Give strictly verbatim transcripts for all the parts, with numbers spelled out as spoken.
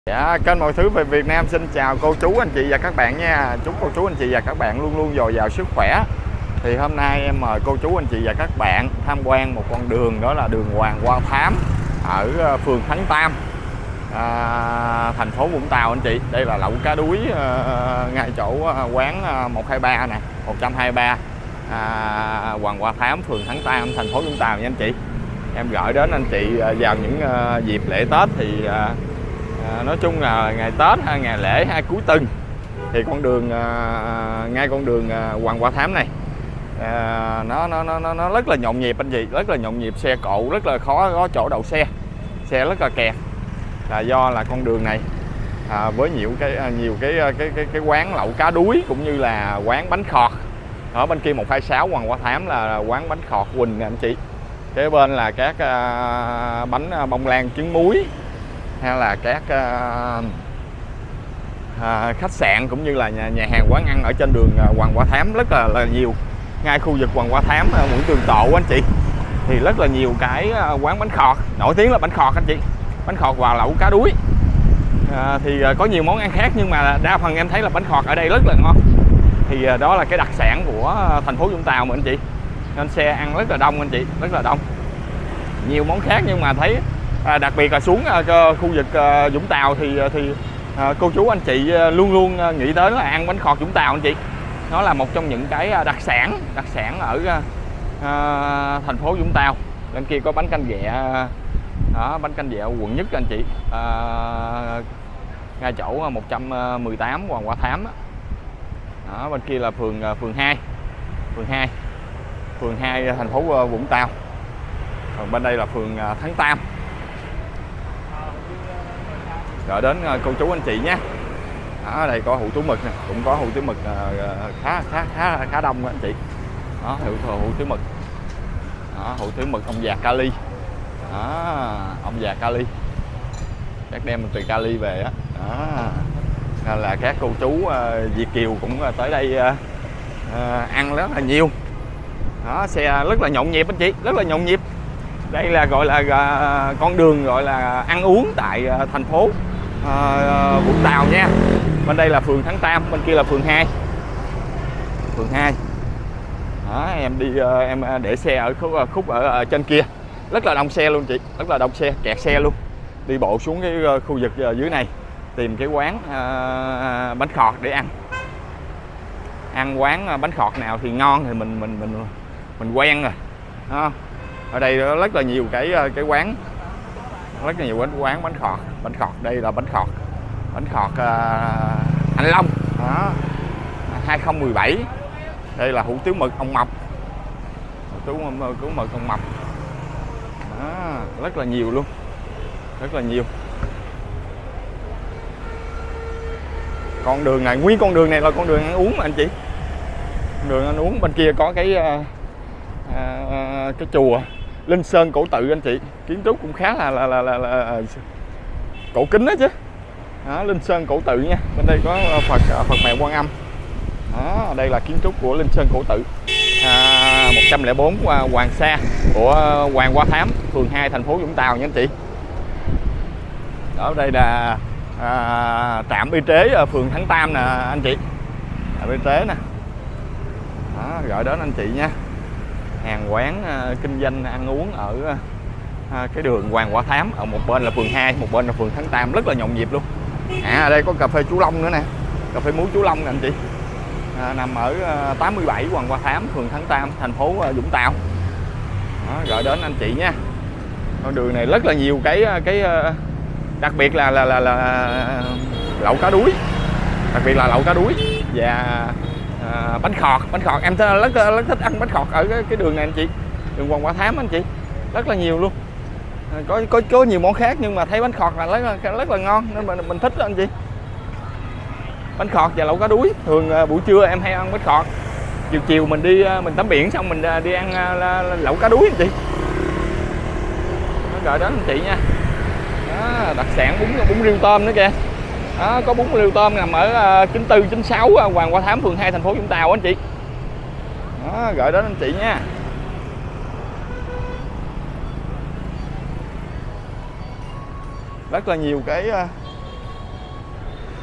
Dạ, kênh Mọi Thứ Về Việt Nam xin chào cô chú anh chị và các bạn nha. Chúc cô chú anh chị và các bạn luôn luôn dồi dào sức khỏe. Thì hôm nay em mời cô chú anh chị và các bạn tham quan một con đường, đó là đường Hoàng Hoa Thám ở phường Thắng Tam, à, thành phố Vũng Tàu anh chị. Đây là lẩu cá đuối à, ngay chỗ quán một hai ba nè, một hai ba à, Hoàng Hoa Thám, phường Thắng Tam, thành phố Vũng Tàu nha anh chị. Em gửi đến anh chị vào những uh, dịp lễ Tết thì uh, À, nói chung là ngày Tết hay ngày lễ hay cuối tuần thì con đường à, ngay con đường à, Hoàng Hoa Thám này à, nó, nó nó nó rất là nhộn nhịp anh chị, rất là nhộn nhịp, xe cộ rất là khó có chỗ đậu xe, xe rất là kẹt, là do là con đường này à, với nhiều cái nhiều cái cái cái cái quán lẩu cá đuối cũng như là quán bánh khọt. Ở bên kia một hai sáu Hoàng Hoa Thám là quán bánh khọt Quỳnh nè anh chị, kế bên là các à, bánh bông lan trứng muối, hay là các uh, uh, khách sạn cũng như là nhà, nhà hàng quán ăn ở trên đường uh, Hoàng Hoa Thám rất là, là nhiều. Ngay khu vực Hoàng Hoa Thám, uh, Nguyễn Trường Tộ anh chị, thì rất là nhiều cái uh, quán bánh khọt, nổi tiếng là bánh khọt anh chị, bánh khọt và lẩu cá đuối. Uh, thì uh, có nhiều món ăn khác nhưng mà đa phần em thấy là bánh khọt ở đây rất là ngon. Thì uh, đó là cái đặc sản của uh, thành phố Vũng Tàu mà anh chị, nên xe ăn rất là đông anh chị, rất là đông. Nhiều món khác nhưng mà thấy À, đặc biệt là xuống à, khu vực à, Vũng Tàu thì thì à, cô chú anh chị à, luôn luôn à, nghĩ tới là ăn bánh khọt Vũng Tàu anh chị. Nó là một trong những cái đặc sản đặc sản ở à, thành phố Vũng Tàu. Bên kia có bánh canh ghẹ, đó, bánh canh ghẹ quận Nhất anh chị, à, ngay chỗ một trăm mười tám Hoàng Hoa Thám đó. Đó, bên kia là phường phường hai phường hai phường hai thành phố Vũng Tàu, còn bên đây là phường Thắng Tam. Rồi đến cô chú anh chị nhé. Ở đây có hủ tiếu mực nè, cũng có hủ tiếu mực khá khá khá khá đông anh chị. Đó, hủ hủ tiếu mực. Đó, hủ tiếu mực ông già Cali. Đó, ông già Cali. Các đem từ Cali về á. Đó. Nên là các cô chú uh, Việt kiều cũng tới đây uh, uh, ăn rất là nhiều. Đó, xe rất là nhộn nhịp anh chị, rất là nhộn nhịp. Đây là gọi là uh, con đường gọi là ăn uống tại uh, thành phố uh, Vũng Tàu nha. Bên đây là phường Thắng Tam, bên kia là phường hai phường hai. Đó, em đi uh, em để xe ở khúc, khúc ở, ở trên kia, rất là đông xe luôn chị, rất là đông xe, kẹt xe luôn. Đi bộ xuống cái uh, khu vực uh, dưới này tìm cái quán uh, bánh khọt để ăn. Ăn quán uh, bánh khọt nào thì ngon thì mình mình mình mình quen rồi. Đó. Ở đây rất là nhiều cái cái quán, rất là nhiều quán quán bánh khọt. Bánh khọt đây là bánh khọt bánh khọt uh, Anh Long. Đó, hai không một bảy. Đây là hủ tiếu mực ông Mập, hủ tiếu mực ông Mập. Đó, rất là nhiều luôn, rất là nhiều. Con đường này, nguyên con đường này là con đường ăn uống mà anh chị, con đường ăn uống. Bên kia có cái uh, uh, cái chùa Linh Sơn Cổ Tự anh chị, kiến trúc cũng khá là là, là, là, là cổ kính đó chứ. Đó, Linh Sơn Cổ Tự nha. Bên đây có Phật Phật Mẹ Quan Âm. Đó, đây là kiến trúc của Linh Sơn Cổ Tự, à, một trăm lẻ bốn Hoàng Sa của Hoàng Hoa Thám, phường hai thành phố Vũng Tàu nha anh chị. Đó, đây là à, trạm y tế ở phường Thắng Tam nè anh chị, trạm y tế nè. Đó, gọi đến anh chị nha. Hàng quán uh, kinh doanh ăn uống ở uh, cái đường Hoàng Hoa Thám, ở một bên là phường hai, một bên là phường Thắng Tam, rất là nhộn nhịp luôn. À, ở đây có cà phê Chú Long nữa nè, cà phê muối Chú Long nè anh chị, à, nằm ở uh, tám mươi bảy Hoàng Hoa Thám, phường Thắng Tam, thành phố uh, Vũng Tàu. Đó, gọi đến anh chị nha. Con đường này rất là nhiều cái cái uh, đặc biệt là là là, là lẩu cá đuối, đặc biệt là lẩu cá đuối và À, bánh khọt, bánh khọt em rất, rất thích ăn bánh khọt ở cái, cái đường này anh chị, đường Hoàng Hoa Thám anh chị, rất là nhiều luôn. À, có có có nhiều món khác nhưng mà thấy bánh khọt là rất là rất là ngon nên mình mình thích đó anh chị. Bánh khọt và lẩu cá đuối. Thường uh, buổi trưa em hay ăn bánh khọt, chiều chiều mình đi uh, mình tắm biển xong mình uh, đi ăn uh, lẩu cá đuối anh chị. Nó gọi đến anh chị nha. Đó, đặc sản bún bún riêu tôm nữa kìa. Đó, có bún riêu tôm nằm ở chín tư chín sáu Hoàng Hoa Thám, phường hai thành phố Vũng Tàu anh chị. Đó, gọi đến anh chị nha. Rất là nhiều cái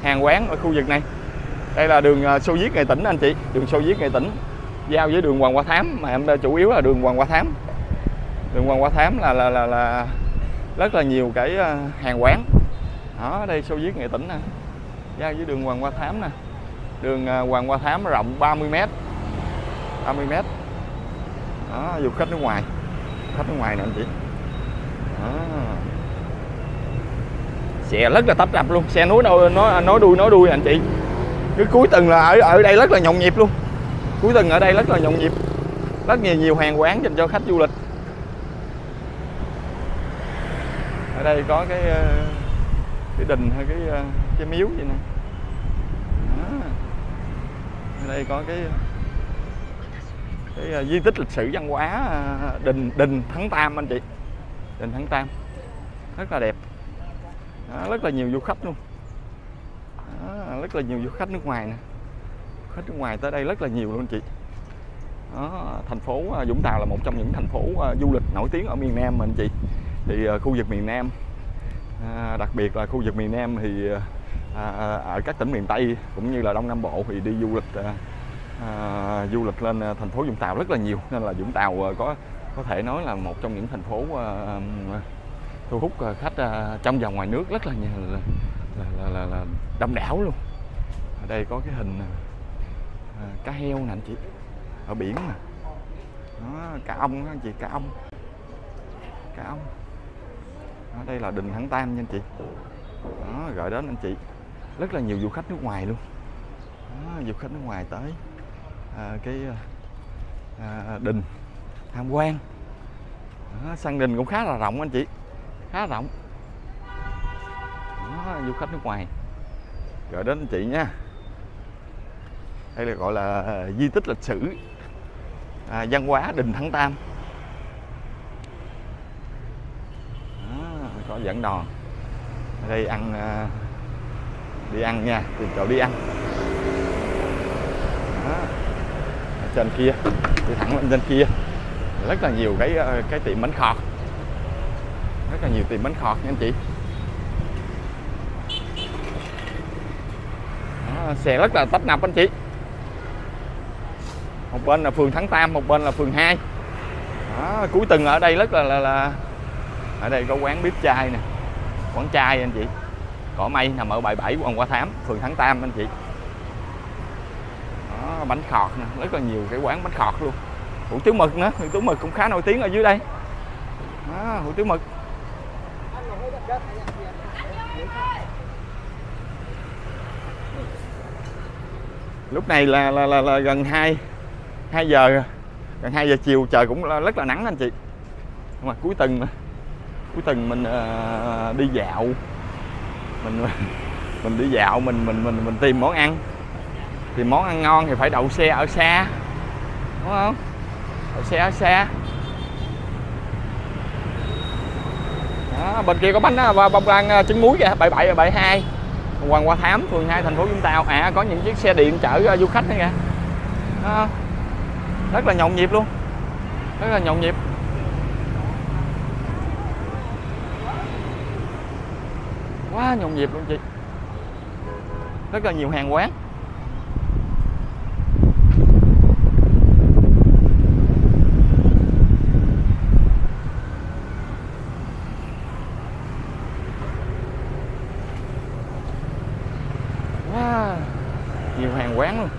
hàng quán ở khu vực này. Đây là đường Xô Viết Nghệ Tĩnh anh chị, đường Xô Viết Nghệ Tĩnh giao với đường Hoàng Hoa Thám, mà em chủ yếu là đường Hoàng Hoa Thám. Đường Hoàng Hoa Thám là là là, là rất là nhiều cái hàng quán. Đó, đây Xô Viết Nghệ Tĩnh nè, giao với đường Hoàng Hoa Thám nè. Đường Hoàng Hoa Thám rộng ba mươi mét. ba mươi mét. Đó, du khách nước ngoài. Khách nước ngoài nè anh chị. Đó. Xe rất là tấp nập luôn, xe nối đuôi nó nối đuôi nối đuôi anh chị. Cứ cuối tuần là ở ở đây rất là nhộn nhịp luôn. Cuối tuần ở đây rất là nhộn nhịp. Rất nhiều nhiều hàng quán dành cho khách du lịch. Ở đây có cái cái đình hay cái cái miếu vậy nè. Đó. Ở đây có cái cái di tích lịch sử văn hóa đình đình Thắng Tam anh chị. Đình Thắng Tam. Rất là đẹp. Đó, rất là nhiều du khách luôn. Đó, rất là nhiều du khách nước ngoài nè. Khách nước ngoài tới đây rất là nhiều luôn anh chị. Đó, thành phố Vũng Tàu là một trong những thành phố du lịch nổi tiếng ở miền Nam mà anh chị. Thì khu vực miền Nam, à, đặc biệt là khu vực miền Nam thì à, ở các tỉnh miền Tây cũng như là Đông Nam Bộ thì đi du lịch à, à, du lịch lên thành phố Vũng Tàu rất là nhiều, nên là Vũng Tàu có có thể nói là một trong những thành phố à, thu hút khách à, trong và ngoài nước rất là nhiều, là, là, là, là đông đảo luôn. Ở đây có cái hình à, cá heo nè anh chị, ở biển nè. Đó, cá ong đó anh chị, cá ong, cá ong. Đó, đây là đình Thắng Tam nha anh chị. Đó, gọi đến anh chị rất là nhiều du khách nước ngoài luôn. Đó, du khách nước ngoài tới à, cái à, đình tham quan. Đó, sân đình cũng khá là rộng anh chị, khá rộng. Đó, du khách nước ngoài gọi đến anh chị nha. Đây là gọi là di tích lịch sử à, văn hóa đình Thắng Tam. Đó, có dẫn đò ở đây ăn, đi ăn nha, tìm chỗ đi ăn. Đó. Ở trên kia, đi thẳng lên trên kia rất là nhiều cái cái tiệm bánh khọt, rất là nhiều tiệm bánh khọt nha anh chị. Đó, xe rất là tấp nập anh chị. Một bên là phường Thắng Tam, một bên là phường hai. Đó, cuối tuần ở đây rất là, là là ở đây có quán bếp chai nè, quán chai anh chị. Cỏ Mây nằm ở bãi bảy Hoàng Hoa Thám, phường Thắng Tam anh chị. Đó, bánh khọt nè, rất là nhiều cái quán bánh khọt luôn. Hủ tiếu mực nữa, hủ tiếu mực cũng khá nổi tiếng ở dưới đây. Đó, hủ tiếu mực. Lúc này là là, là, là gần hai hai giờ, gần hai giờ chiều, trời cũng rất là nắng anh chị. Nhưng mà cuối tuần cuối tuần mình uh, đi dạo, mình mình đi dạo mình mình mình mình tìm món ăn, tìm món ăn ngon thì phải đậu xe ở xa, đúng không? Đậu xe ở xa. Đó, bên kia có bánh đó, bông lan trứng muối kìa, bảy bảy bảy hai Hoàng Hoa Thám, phường hai, thành phố Vũng Tàu. À, có những chiếc xe điện chở du khách nữa kìa. Đó, rất là nhộn nhịp luôn, rất là nhộn nhịp. Quá nhộn nhịp luôn chị. Rất là nhiều hàng quán. Wow, nhiều hàng quán luôn.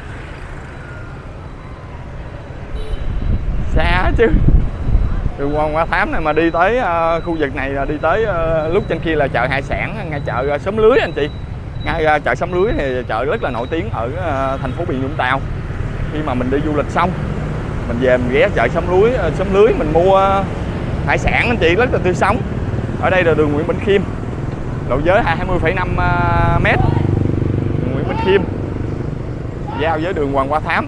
Xa chứ. Từ Hoàng Hoa Thám này mà đi tới uh, khu vực này là đi tới uh, lúc trên kia là chợ hải sản, ngay chợ uh, Xóm Lưới anh chị. Ngay uh, chợ Xóm Lưới thì chợ rất là nổi tiếng ở uh, thành phố Biển Vũng Tàu. Khi mà mình đi du lịch xong, mình về mình ghé chợ Xóm Lưới, uh, Xóm Lưới mình mua uh, hải sản anh chị, rất là tươi sống. Ở đây là đường Nguyễn Bỉnh Khiêm, lộ giới hai mươi phẩy năm mét. Nguyễn Bỉnh Khiêm giao với đường Hoàng Hoa Thám.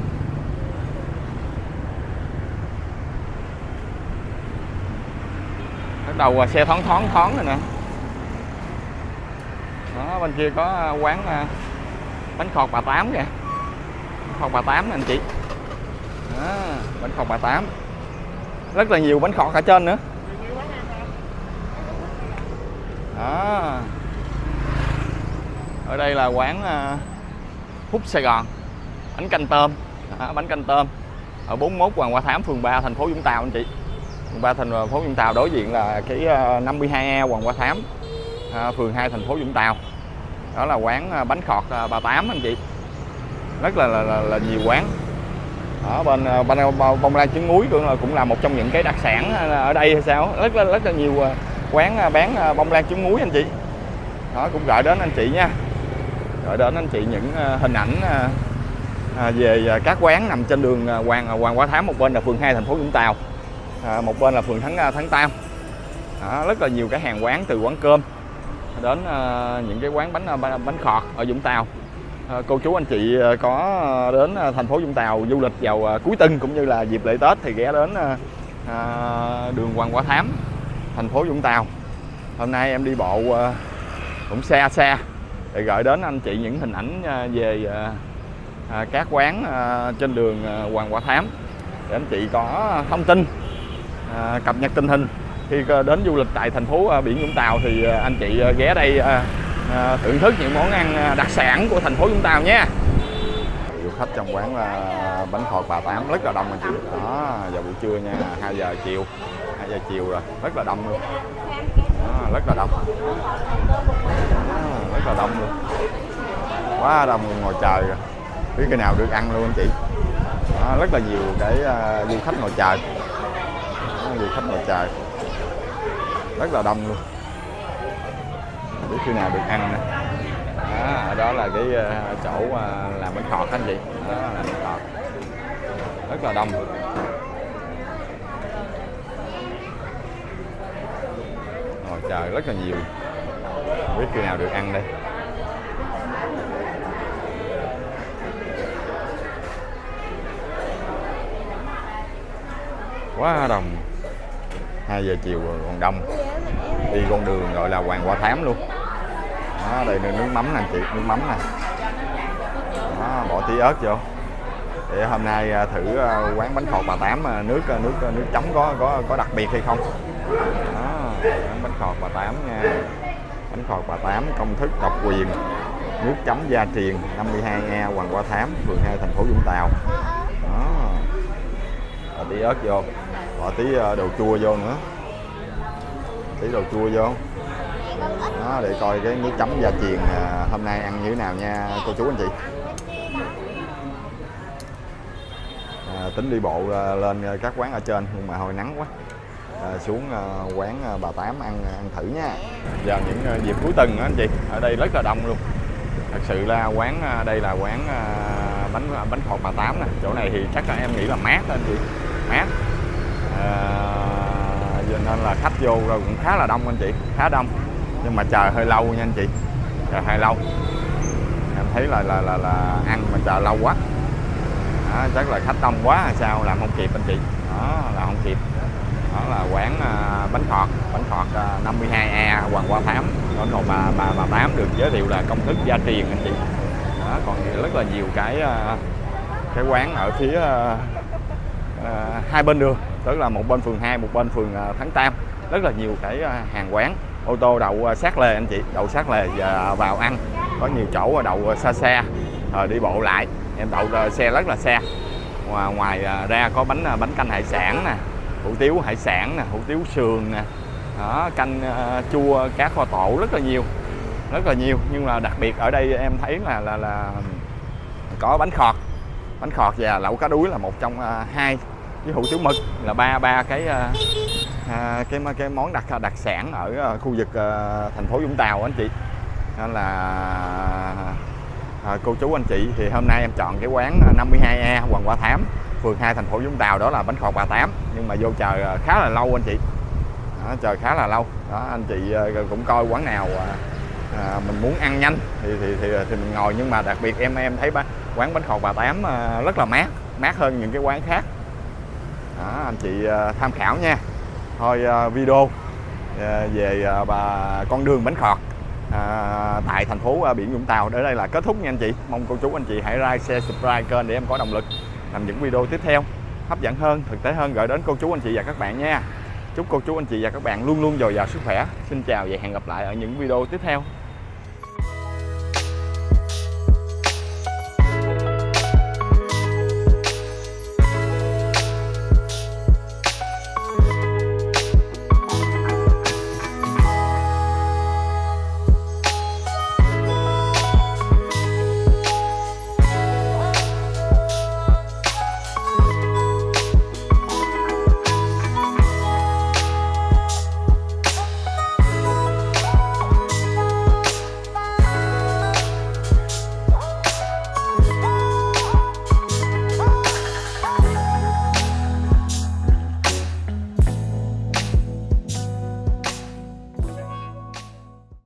Bắt đầu xe thoáng thoáng thoáng rồi nè. Đó, bên kia có quán bánh khọt bà Tám kìa, bánh khọt bà Tám nè anh chị. Đó, bánh khọt bà Tám, rất là nhiều bánh khọt ở trên nữa. Đó, Ở đây là quán Phúc Sài Gòn, bánh canh tôm, đó, bánh canh tôm ở bốn mươi mốt Hoàng Hoa Thám, phường ba, thành phố Vũng Tàu anh chị. Phường ba, thành phố Vũng Tàu, đối diện là cái năm mươi hai E Hoàng Hoa Thám, phường hai, thành phố Vũng Tàu. Đó là quán bánh khọt bà Tám anh chị. Rất là là, là, là nhiều quán. Ở bên bên bông lan trứng muối cũng là cũng là một trong những cái đặc sản ở đây hay sao. Rất là rất là nhiều quán bán bông lan trứng muối anh chị. Đó, cũng gửi đến anh chị nha. Gửi đến anh chị những hình ảnh về các quán nằm trên đường Hoàng Hoàng Hoa Thám, một bên là phường hai, thành phố Vũng Tàu, một bên là phường Thắng Thắng Tam. Đó, rất là nhiều cái hàng quán, từ quán cơm đến những cái quán bánh bánh khọt ở Vũng Tàu. Cô chú anh chị có đến thành phố Vũng Tàu du lịch vào cuối tuần cũng như là dịp lễ Tết thì ghé đến đường Hoàng Hoa Thám, thành phố Vũng Tàu. Hôm nay em đi bộ cũng xa xa để gửi đến anh chị những hình ảnh về các quán trên đường Hoàng Hoa Thám để anh chị có thông tin, cập nhật tình hình. Khi đến du lịch tại thành phố biển Vũng Tàu thì anh chị ghé đây thưởng thức những món ăn đặc sản của thành phố Vũng Tàu nhé. Du khách trong quán là bánh khọt bà Tám rất là đông anh chị. Đó, giờ buổi trưa nha, hai giờ chiều, hai giờ chiều rồi, rất là đông luôn. Đó, rất là đông. Đó, rất là đông luôn. Quá đông luôn, ngồi chờ rồi. Biết cái nào được ăn luôn anh chị. Đó, rất là nhiều cái uh, du khách ngồi chờ. Đó, du khách ngồi chờ. Rất là đông luôn. Biết khi nào được ăn nè. Đó, ở đó là cái uh, chỗ uh, làm bánh khọt anh chị. Đó là làm bánh khọt. Rất là đông. Ngồi chờ rất là nhiều. Biết khi nào được ăn đây. Quá đông. Hai giờ chiều rồi còn đông. Đi con đường gọi là Hoàng Hoa Thám luôn. Đó, đây là nước mắm nè anh chị, nước mắm nè. Đó, bỏ tí ớt vô. Để hôm nay thử quán bánh khọt bà Tám nước nước nước chấm có có có đặc biệt hay không. Đó, bánh khọt bà Tám nha. Bánh khọt bà Tám công thức độc quyền, nước chấm gia truyền, năm mươi hai E Hoàng Hoa Thám, phường hai, thành phố Vũng Tàu. Đó. Bỏ tí ớt vô, bỏ tí đồ chua vô nữa, tí đồ chua vô. Đó, để coi cái nước chấm gia truyền hôm nay ăn như thế nào nha cô chú anh chị. À, tính đi bộ lên các quán ở trên nhưng mà hồi nắng quá. À, xuống quán bà Tám ăn ăn thử nha. Vào những dịp cuối tuần đó anh chị, ở đây rất là đông luôn. Thật sự là quán đây là quán bánh bánh khọt bà Tám nè. Chỗ này thì chắc là em nghĩ là mát đó anh chị, mát. À, nên là khách vô rồi cũng khá là đông anh chị, khá đông. Nhưng mà chờ hơi lâu nha anh chị, chờ hơi lâu. Em thấy là là là, là ăn mà chờ lâu quá. Đó, chắc là khách đông quá hay sao làm không kịp anh chị. Đó, là không kịp. Đó là quán uh, bánh khọt, bánh khọt uh, năm mươi hai E Hoàng Hoa Thám. Bánh khọt bà bà bà Tám được giới thiệu là công thức gia truyền anh chị. Đó, còn rất là nhiều cái uh, cái quán ở phía uh, uh, hai bên đường, tức là một bên phường hai, một bên phường uh, Thắng Tam. Rất là nhiều cái uh, hàng quán, ô tô đậu uh, sát lề anh chị, đậu sát lề và vào ăn. Có nhiều chỗ đậu uh, xa xa, rồi đi bộ lại. Em đậu uh, xe rất là xa. Ngoài, ngoài uh, ra có bánh uh, bánh canh hải sản nè, hủ tiếu hải sản nè, hủ tiếu sườn nè, đó, canh uh, chua cá kho tộ, rất là nhiều, rất là nhiều. Nhưng mà đặc biệt ở đây em thấy là là là có bánh khọt, bánh khọt và lẩu cá đuối là một trong uh, hai, với hủ tiếu mực là ba ba cái uh, uh, cái cái món đặc đặc sản ở uh, khu vực uh, thành phố Vũng Tàu anh chị. Nên là uh, cô chú anh chị thì hôm nay em chọn cái quán năm mươi hai E Hoàng Hoa Thám, phường hai, thành phố Vũng Tàu, đó là bánh khọt bà Tám. Nhưng mà vô chờ khá là lâu anh chị. Đó, chờ khá là lâu. Đó, anh chị cũng coi quán nào à, mình muốn ăn nhanh thì thì thì, thì mình ngồi. Nhưng mà đặc biệt em em thấy quán bánh khọt bà Tám rất là mát, mát hơn những cái quán khác. Đó, anh chị tham khảo nha. Thôi video về bà con đường bánh khọt à, tại thành phố biển Vũng Tàu đến đây là kết thúc nha anh chị. Mong cô chú anh chị hãy like, share, subscribe kênh để em có động lực làm những video tiếp theo hấp dẫn hơn, thực tế hơn gửi đến cô chú anh chị và các bạn nha. Chúc cô chú anh chị và các bạn luôn luôn dồi dào sức khỏe. Xin chào và hẹn gặp lại ở những video tiếp theo.